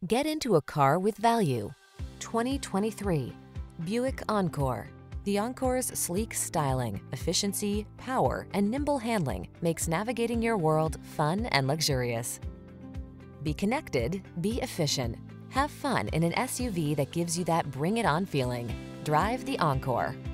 Get into a car with value. 2023 Buick Encore. The Encore's sleek styling, efficiency, power, and nimble handling makes navigating your world fun and luxurious. Be connected, be efficient. Have fun in an SUV that gives you that bring it on feeling. Drive the Encore.